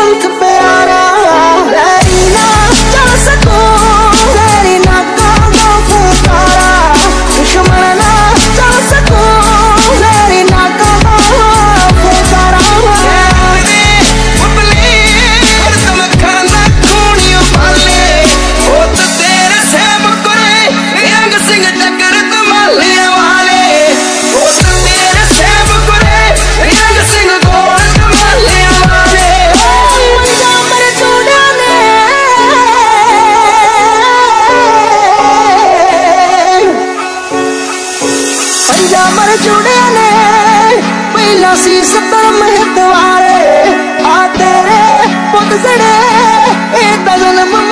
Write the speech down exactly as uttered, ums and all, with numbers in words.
मुल्क प्यारा तेरी ना चल सकूं तेरी ना कांगो फुकारा दुश्मन ना चल सकूं तेरी ना कांगो फुकारा मर जुड़े ने पहला सी सत्तर महतवारे आ तेरे पुत सड़े ए जन्म